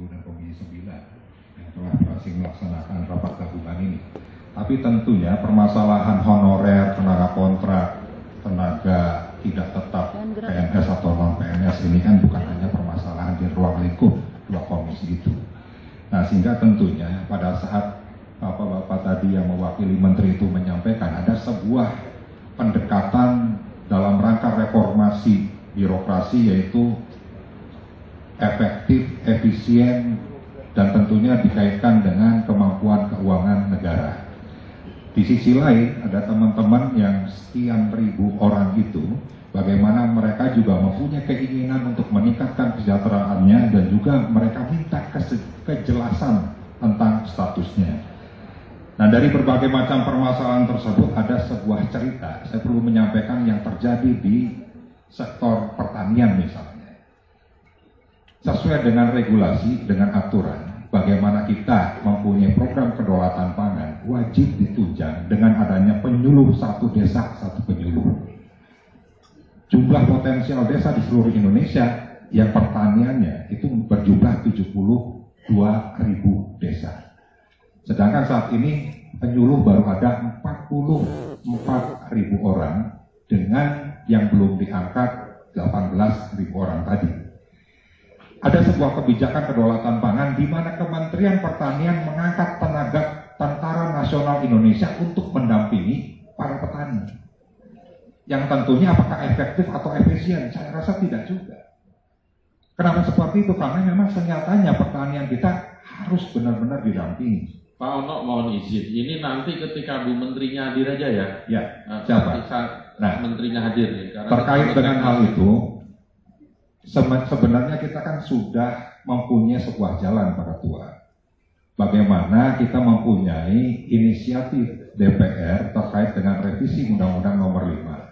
10 dan Komisi 9 yang telah berhasil melaksanakan rapat gabungan ini. Tapi tentunya permasalahan honorer, tenaga kontrak, tenaga tidak tetap PNS atau non-PNS ini kan bukan hanya permasalahan di ruang lingkup dua komisi itu. Nah, sehingga tentunya pada saat Bapak-bapak tadi yang mewakili Menteri itu menyampaikan ada sebuah pendekatan dalam rangka reformasi birokrasi, yaitu efektif, efisien, dan tentunya dikaitkan dengan kemampuan keuangan negara. Di sisi lain ada teman-teman yang sekian ribu orang itu, bagaimana mereka juga mempunyai keinginan untuk meningkatkan kesejahteraannya dan juga mereka minta kejelasan tentang statusnya. Nah, dari berbagai macam permasalahan tersebut ada sebuah cerita, saya perlu menyampaikan yang terjadi di sektor pertanian misalnya. Sesuai dengan regulasi, dengan aturan, bagaimana kita mempunyai program kedaulatan pangan, wajib ditunjang dengan adanya penyuluh satu desa, satu penyuluh. Jumlah potensial desa di seluruh Indonesia yang pertaniannya itu berjumlah 72.000 desa. Sedangkan saat ini penyuluh baru ada 44.000 orang dengan yang belum diangkat 18.000 orang tadi. Ada sebuah kebijakan kedaulatan pangan di mana Kementerian Pertanian mengangkat tenaga Tentara Nasional Indonesia untuk mendampingi para petani. Yang tentunya apakah efektif atau efisien? Saya rasa tidak juga. Kenapa seperti itu? Karena memang senyatanya pertanian kita harus benar-benar didampingi. Pak Ono, mohon izin, ini nanti ketika Bu Menterinya hadir aja ya? Ya, siapa? Nah, Menterinya hadir nih. Terkait dengan hal itu, sebenarnya kita kan sudah mempunyai sebuah jalan para tua. Bagaimana kita mempunyai inisiatif DPR terkait dengan revisi Undang-Undang Nomor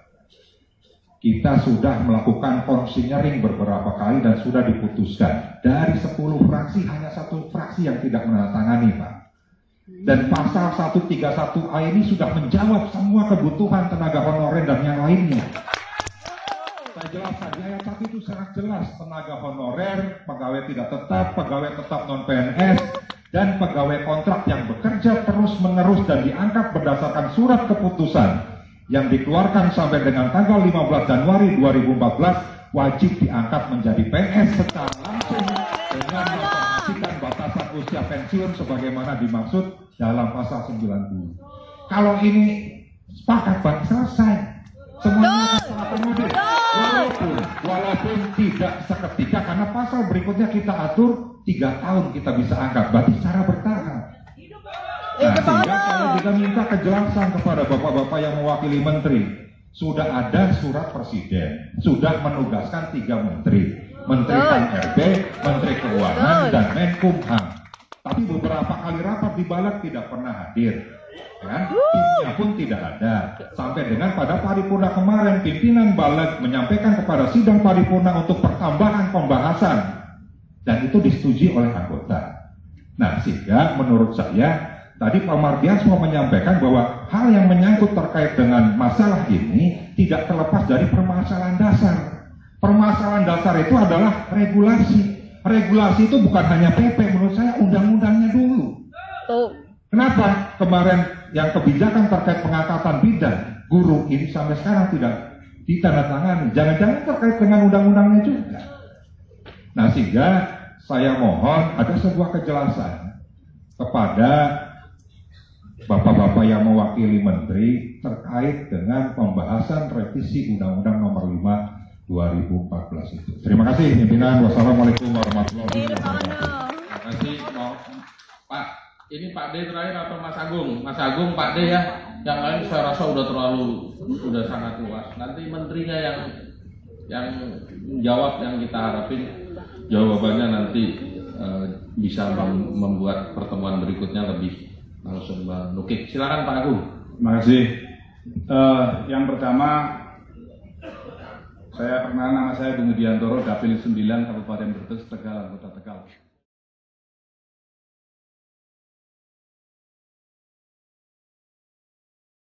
5. Kita sudah melakukan konsinyering beberapa kali dan sudah diputuskan. Dari 10 fraksi, hanya 1 fraksi yang tidak menandatangani, Pak. Dan pasal 131A ini sudah menjawab semua kebutuhan tenaga honorer dan yang lainnya. Saya jelaskan di ayat 1 itu sangat jelas, tenaga honorer, pegawai tidak tetap, pegawai tetap non-PNS, dan pegawai kontrak yang bekerja terus-menerus dan diangkat berdasarkan surat keputusan yang dikeluarkan sampai dengan tanggal 15 Januari 2014 wajib diangkat menjadi PNS secara langsung dengan memperhatikan batasan usia pensiun sebagaimana dimaksud dalam pasal 90. Kalau ini sepakat, Pak, selesai. Semuanya akan akomodir. Walaupun tidak seketika, karena pasal berikutnya kita atur 3 tahun kita bisa angkat, berarti secara bertahap. Nah, sehingga saya juga minta kejelasan kepada bapak-bapak yang mewakili menteri. Sudah ada surat presiden, sudah menugaskan 3 menteri, Menteri PAN-RB, Menteri Keuangan, dan Menkumham. Tapi beberapa kali rapat di Baleg tidak pernah hadir, kan? Timnya pun tidak ada. Sampai dengan pada paripurna kemarin, pimpinan Baleg menyampaikan kepada sidang paripurna untuk pertambahan pembahasan, dan itu disetujui oleh anggota. Nah, sehingga menurut saya tadi Pak Mardiansmo menyampaikan bahwa hal yang menyangkut terkait dengan masalah ini tidak terlepas dari permasalahan dasar. Permasalahan dasar itu adalah regulasi. Regulasi itu bukan hanya PP, menurut saya undang-undangnya dulu. Kenapa kemarin yang kebijakan terkait pengangkatan bidan guru ini sampai sekarang tidak ditandatangani? Jangan-jangan terkait dengan undang-undangnya juga. Nah, sehingga saya mohon ada sebuah kejelasan kepada bapak-bapak yang mewakili menteri terkait dengan pembahasan revisi Undang-Undang Nomor 5 2014 itu. Terima kasih pimpinan. Wassalamualaikum warahmatullahi wabarakatuh. Terima kasih. Pak, ini Pak D terakhir atau Mas Agung? Mas Agung, Pak D ya. Yang lain saya rasa udah sangat luas. Nanti menterinya yang menjawab, yang kita harapin jawabannya nanti bisa membuat pertemuan berikutnya lebih langsung menukik. Silakan Pak Agung. Terima kasih. Yang pertama, nama saya Bung Diantoro, Dapil 9 Kabupaten Brebes, Tegal, Anggota Tegal.